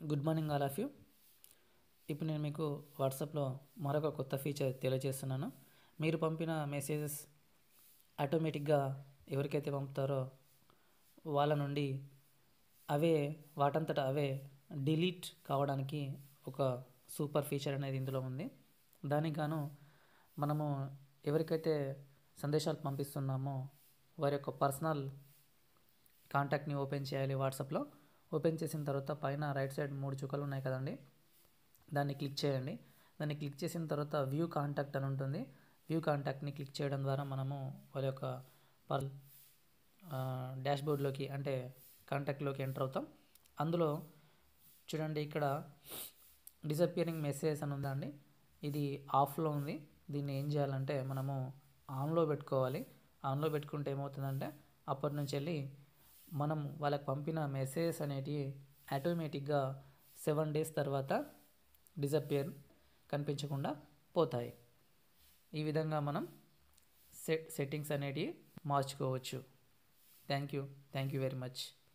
Good morning all of you. ఇప్పుడు నేను మీకు వాట్సాప్లో మరొక కొత్త ఫీచర్ తెలియజేస్తున్నాను. మీరు పంపిన మెసేజెస్ ఆటోమేటిక్గా ఎవరికైతే పంపుతారో వాళ్ళ నుండి వాటంతట అవే డిలీట్ కావడానికి ఒక సూపర్ ఫీచర్ అనేది ఇందులో ఉంది. దానికి గాను మనము ఎవరికైతే సందేశాలు పంపిస్తున్నామో వారి యొక్క పర్సనల్ కాంటాక్ట్ని ఓపెన్ చేయాలి. వాట్సాప్లో ఓపెన్ చేసిన తర్వాత పైన రైట్ సైడ్ 3 చుక్కలు ఉన్నాయి కదండి, దాన్ని క్లిక్ చేయండి. దాన్ని క్లిక్ చేసిన తర్వాత వ్యూ కాంటాక్ట్ అని ఉంటుంది. వ్యూ కాంటాక్ట్ని క్లిక్ చేయడం ద్వారా మనము వాళ్ళ యొక్క డాష్బోర్డ్లోకి అంటే కాంటాక్ట్లోకి ఎంటర్ అవుతాం. అందులో చూడండి, ఇక్కడ డిసపియరింగ్ మెసేజ్ అని ఉందండి. ఇది ఆఫ్లో ఉంది. దీన్ని ఏం చేయాలంటే మనము ఆన్లో పెట్టుకోవాలి. ఆన్లో పెట్టుకుంటే ఏమవుతుందంటే అప్పటి నుంచి వెళ్ళి మనం వాళ్ళకి పంపిన మెసేజెస్ అనేటివి ఆటోమేటిక్గా 7 days తర్వాత డిసపియర్ కనిపించకుండా పోతాయి. ఈ విధంగా మనం సెట్టింగ్స్ అనేటివి మార్చుకోవచ్చు. Thank you very much.